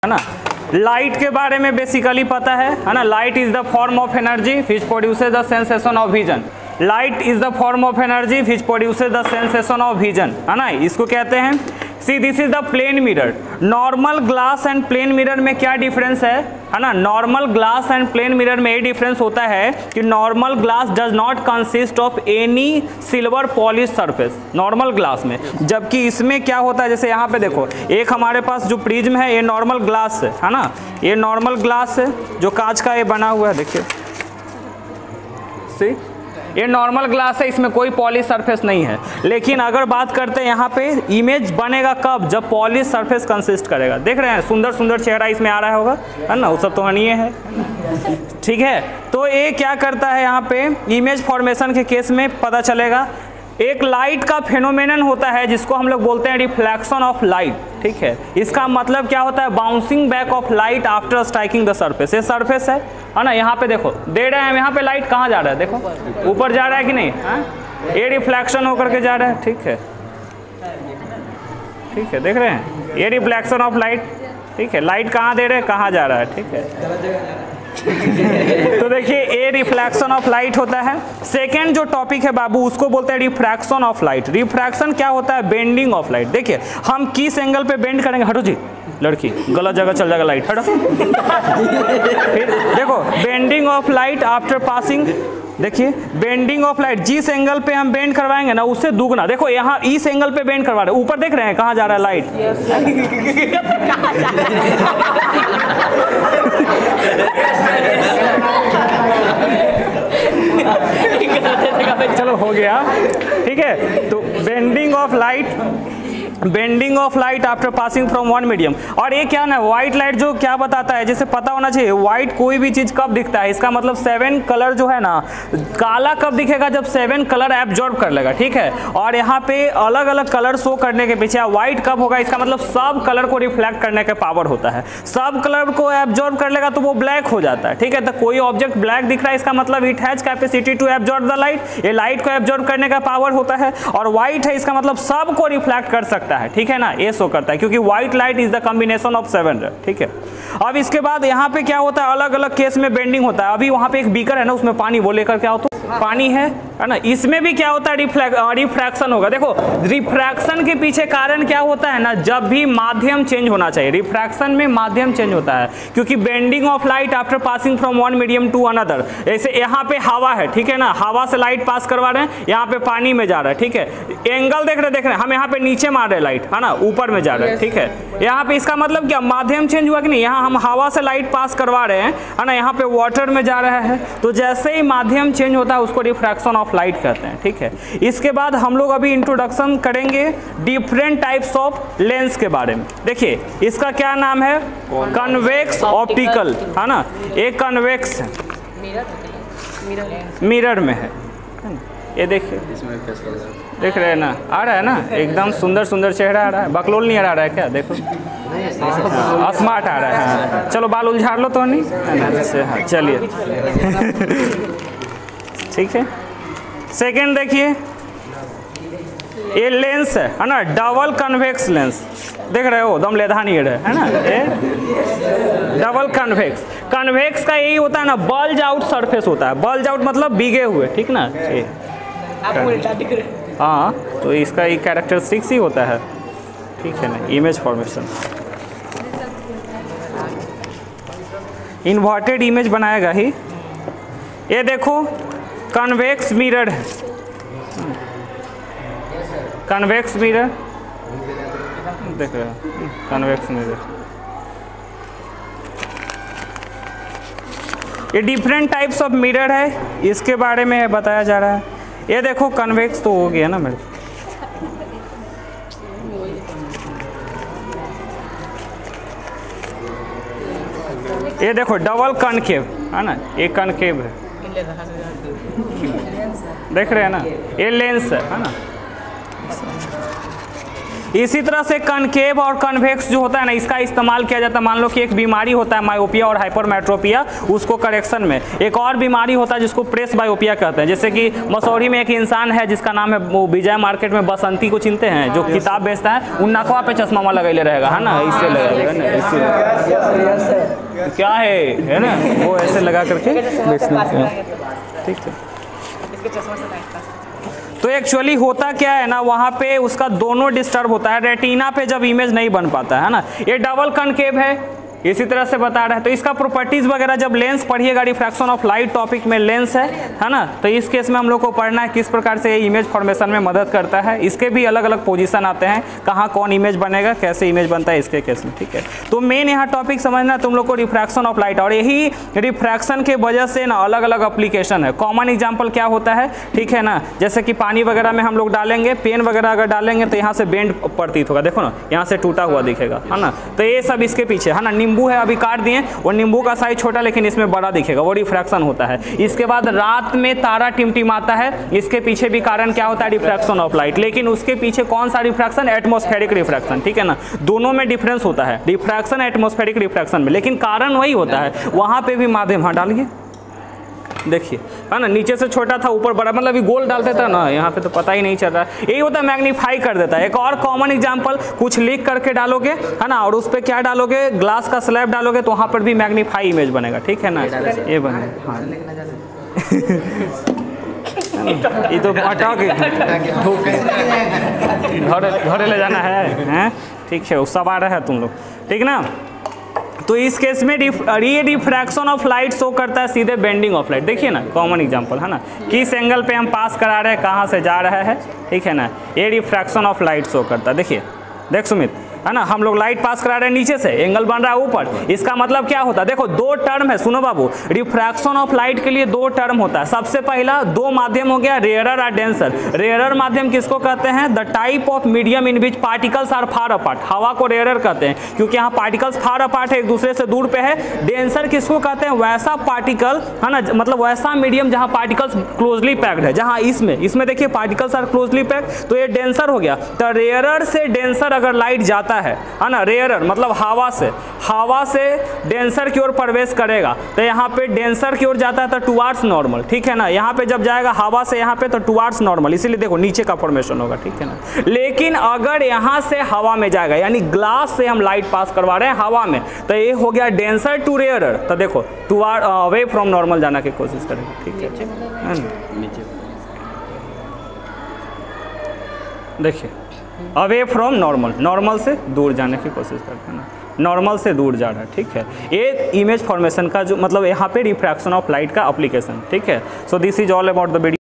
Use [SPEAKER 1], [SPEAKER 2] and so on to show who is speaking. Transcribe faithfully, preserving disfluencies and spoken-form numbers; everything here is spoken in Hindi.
[SPEAKER 1] है ना। लाइट के बारे में बेसिकली पता है है ना। Light is the form of energy which produces the sensation of vision. Light is the form of energy which produces the sensation of vision, है ना। इसको कहते हैं, see this is the plane mirror. Normal glass and plane mirror में क्या डिफरेंस है, है ना। Normal glass and plane mirror में ये डिफरेंस होता है कि normal glass does not consist of any silver polish surface, normal glass में। जबकि इसमें क्या होता है, जैसे यहाँ पे देखो, एक हमारे पास जो प्रिज्म है ये नॉर्मल ग्लास है, है ना। ये नॉर्मल ग्लास है जो कांच का ये बना हुआ है, देखिए सी, ये नॉर्मल ग्लास है, इसमें कोई पॉलिश सरफेस नहीं है। लेकिन अगर बात करते हैं यहाँ पे, इमेज बनेगा कब, जब पॉलिश सरफेस कंसिस्ट करेगा। देख रहे हैं सुंदर सुंदर चेहरा इसमें आ रहा होगा, है ना, वो सब तो हनीय है, ठीक है। तो ये क्या करता है यहाँ पे, इमेज फॉर्मेशन के केस में पता चलेगा, एक लाइट का फेनोमेनन होता है जिसको हम लोग बोलते हैं रिफ्लेक्शन ऑफ लाइट, ठीक है। इसका मतलब क्या होता है, bouncing back of light after striking the surface. ये सरफेस है, है ना, यहाँ पे देखो दे रहे हैं हम, यहाँ पे लाइट कहाँ जा रहा है, देखो ऊपर जा रहा है कि नहीं, हाँ? ये रिफ्लेक्शन होकर के जा रहा है, ठीक है, ठीक है, देख रहे हैं, ये रिफ्लेक्शन ऑफ लाइट, ठीक है। लाइट कहाँ दे रहे हैं, कहाँ जा रहा है, ठीक है। तो देखिए ये रिफ्लेक्शन ऑफ लाइट होता है। सेकेंड जो टॉपिक है बाबू, उसको बोलते हैं रिफ्रैक्शन ऑफ लाइट। रिफ्रैक्शन क्या होता है, बेंडिंग ऑफ लाइट। देखिए हम किस एंगल पे बेंड करेंगे, हटो जी लड़की, गलत जगह चल जाएगा लाइट, हटो। फिर देखो bending of light after passing, देखिए बेंडिंग ऑफ लाइट, जिस एंगल पे हम बेंड करवाएंगे ना उससे दुगना, देखो यहाँ इस एंगल पे बेंड करवा रहे हैं, ऊपर देख रहे हैं कहाँ जा रहा है लाइट, चलो हो गया, ठीक है। तो bending of light, bending of light after passing from one medium. और ये क्या ना, व्हाइट लाइट जो क्या बताता है, जैसे पता होना चाहिए व्हाइट कोई भी चीज कब दिखता है, इसका मतलब सेवन कलर जो है ना, काला कब दिखेगा, जब सेवन कलर एब्जॉर्ब कर लेगा, ठीक है। और यहाँ पे अलग अलग कलर शो करने के पीछे व्हाइट कब होगा, इसका मतलब सब कलर को रिफ्लेक्ट करने का पावर होता है। सब कलर को एब्जॉर्ब कर लेगा तो वो ब्लैक हो जाता है, ठीक है। तो कोई ऑब्जेक्ट ब्लैक दिख रहा है, इसका मतलब it has capacity to absorb the light, ये लाइट को एब्जॉर्ब करने का पावर होता है। और व्हाइट है, इसका मतलब सब को रिफ्लेक्ट कर सकता है, ठीक है ना, ये शो करता है, क्योंकि white light is the combination of seven, ठीक है। अब इसके बाद यहाँ पे क्या होता है, अलग अलग केस में बेंडिंग होता है। अभी वहाँ पे एक बीकर है ना, उसमें पानी, वो लेकर क्या होता है, पानी है, है ना। इसमें भी क्या होता है, रिफ्रैक्शन होगा। देखो रिफ्रैक्शन के पीछे कारण क्या होता है ना, जब भी माध्यम चेंज होना चाहिए, रिफ्रैक्शन में माध्यम चेंज होता है, क्योंकि bending of light after passing from one medium to another. ऐसे यहाँ पे हवा है, ठीक है ना, हवा से लाइट पास करवा रहे हैं, यहाँ पे पानी में जा रहा है, ठीक है। एंगल देख रहे देख रहे हैं हम, यहाँ पे नीचे मार रहे लाइट, है ना, ऊपर में जा रहा है, ठीक है। यहाँ पे इसका मतलब क्या, माध्यम चेंज हुआ कि नहीं, यहाँ हम हवा से लाइट पास करवा रहे हैं, है ना, यहाँ पे वाटर में जा रहा है। तो जैसे ही माध्यम चेंज होता है उसको रिफ्रैक्शन ऑफ लाइट कहते हैं, ठीक है। इसके बाद हम लोग अभी इंट्रोडक्शन करेंगे डिफरेंट टाइप्स ऑफ लेंस के बारे में। देखिए इसका क्या नाम है, कन्वेक्स ऑप्टिकल, है ना। एक कन्वेक्स है, मिरर में है, ये देखिए, देख रहे हैं ना, आ रहा है ना, एकदम सुंदर सुंदर चेहरा आ रहा है, बकलोल नहीं आ रहा है क्या, देखो स्मार्ट आ रहा है। चलो बाल उलझाड़ लो तो नहीं, हाँ चलिए, ठीक है। सेकेंड देखिए, ये लेंस है, है ना, डबल कन्वेक्स लेंस, देख रहे हो, दम लेधा नहीं है ना, ये डबल कन्वेक्स। कन्वेक्स का यही होता है ना, बल्ज आउट सरफेस होता है, बल्ज आउट मतलब भीगे हुए, ठीक ना, हाँ। तो इसका एक कैरेक्टरिस्टिक्स ही होता है, ठीक है ना, इमेज फॉर्मेशन। इन्वर्टेड इमेज बनाएगा ही। ये देखो कन्वेक्स मिरर है, कन्वेक्स मिरर, देख रहे हो, कन्वेक्स मिरर। ये डिफरेंट टाइप्स ऑफ मिरर है, इसके बारे में बताया जा रहा है। ये देखो कन्वेक्स तो हो गया ना मेरे, ये देखो डबल कनकेव, है ना, ये कनकेव है, देख रहे हैं ना, ये लेंस है, है ना। इसी तरह से कनकेव और कन्वेक्स जो होता है ना, इसका इस्तेमाल किया जाता है। मान लो कि एक बीमारी होता है मायोपिया और हाइपरमेट्रोपिया, उसको करेक्शन में। एक और बीमारी होता है जिसको प्रेस बायोपिया कहते हैं। जैसे कि मसौरी में एक इंसान है जिसका नाम है वो विजय मार्केट में बसंती को चिनते हैं, जो किताब बेचता है, उन नकवा पे चश्मा लगेले रहेगा, है ना, इससे लगेगा ना, इससे क्या है है ना, वो ऐसे लगा करके बेचना। ठीक है, तो एक्चुअली होता क्या है ना, वहाँ पे उसका दोनों डिस्टर्ब होता है। रेटिना पे जब इमेज नहीं बन पाता है ना, ये डबल कनकेव है, इसी तरह से बता रहा है। तो इसका प्रॉपर्टीज वगैरह जब लेंस पढ़िएगा, रिफ्रैक्शन ऑफ लाइट टॉपिक में लेंस है है ना, तो इस केस में हम लोग को पढ़ना है किस प्रकार से ये इमेज फॉर्मेशन में मदद करता है। इसके भी अलग अलग पोजीशन आते हैं, कहाँ कौन इमेज बनेगा, कैसे इमेज बनता है इसके केस में। ठीक है, तो मेन यहाँ टॉपिक समझना तुम लोग को रिफ्रैक्शन ऑफ लाइट, और यही रिफ्रैक्शन के वजह से ना अलग अलग एप्लीकेशन है। कॉमन एग्जाम्पल क्या होता है, ठीक है ना, जैसे कि पानी वगैरह में हम लोग डालेंगे, पेन वगैरह अगर डालेंगे तो यहाँ से बेंड प्रतीत होगा, देखो ना, यहाँ से टूटा हुआ दिखेगा, है ना, तो ये सब इसके पीछे है ना। नींबू है, अभी काट दिए, और नींबू का साइज छोटा लेकिन इसमें बड़ा दिखेगा, वो रिफ्रैक्शन होता है। इसके बाद रात में तारा टिमटिमाता है, इसके पीछे भी कारण क्या होता है, रिफ्रैक्शन ऑफ लाइट। लेकिन उसके पीछे कौन सा रिफ्रैक्शन, एटमॉस्फेरिक रिफ्रैक्शन। ठीक है ना, दोनों में डिफरेंस होता है, रिफ्रैक्शन एटमॉस्फेरिक रिफ्रैक्शन में, लेकिन कारण वही होता है। वहां पे भी माध्यम, हाँ डालिए, देखिए है ना, नीचे से छोटा था ऊपर बड़ा, मतलब गोल डालते था ना, यहाँ पे तो पता ही नहीं चल रहा है। यही होता है, मैग्नीफाई कर देता है। एक और कॉमन एग्जांपल, कुछ लिख करके डालोगे है ना, और उस पर क्या डालोगे, ग्लास का स्लैब डालोगे, तो वहाँ पर भी मैग्नीफाई इमेज बनेगा। ठीक है ना, ये बनेगा, हाँ ये तो हटा के घर घर ले जाना है, हैं ठीक है, वो सब आ रहा है तुम लोग, ठीक ना। तो इस केस में ये रिफ्रैक्शन ऑफ लाइट शो करता है सीधे बेंडिंग ऑफ लाइट। देखिए ना, कॉमन एग्जांपल है ना, किस एंगल पे हम पास करा रहे हैं, कहाँ से जा रहा है, ठीक है ना, ये रिफ्रैक्शन ऑफ लाइट शो करता है। देखिए, देख सुमित, है ना, हम लोग लाइट पास करा रहे हैं नीचे से, एंगल बन रहा है ऊपर, इसका मतलब क्या होता है, देखो दो टर्म है, सुनो बाबू, रिफ्रैक्शन ऑफ लाइट के लिए दो टर्म होता है। सबसे पहला दो माध्यम हो गया, रेयरर और डेंसर। रेयरर माध्यम किसको कहते हैं, the type of medium in which particles are far apart. हवा को रेयरर कहते हैं क्योंकि यहाँ पार्टिकल्स फार अपार्ट है, एक दूसरे से दूर पे है। डेंसर किसको कहते हैं, वैसा पार्टिकल है ना, मतलब वैसा मीडियम जहाँ पार्टिकल्स क्लोजली पैक्ड है, जहाँ इसमें इसमें देखिए पार्टिकल्स आर क्लोजली पैक्ड, तो ये डेंसर हो गया। तो रेयरर से डेंसर अगर लाइट जाता है है ना, रेयरर मतलब हवा से हवा से डेंसर की ओर प्रवेश करेगा, तो यहाँ पे डेंसर की ओर जाता है तो टुवार्ड्स नॉर्मल। ठीक है ना, यहाँ पे जब जाएगा हवा से यहाँ पे तो टुवार्ड्स नॉर्मल, इसीलिए देखो नीचे का फॉर्मेशन होगा। ठीक है ना, लेकिन अगर यहाँ से हवा में जाएगा, यानी ग्लास से हम लाइट पास करवा रहे हैं हवा में, तो ये हो गया डेंसर टू रेयरर, तो देखो टुवार्ड अवे फ्रॉम नॉर्मल जाने की कोशिश करेगा। ठीक है, नीचे देखिए अवे फ्रॉम नॉर्मल, नॉर्मल से दूर जाने की कोशिश करते हैं ना, नॉर्मल से दूर जा रहा है। ठीक है, ये इमेज फॉर्मेशन का जो मतलब यहाँ पे रिफ्रैक्शन ऑफ लाइट का एप्लीकेशन। ठीक है, so this is all about the video.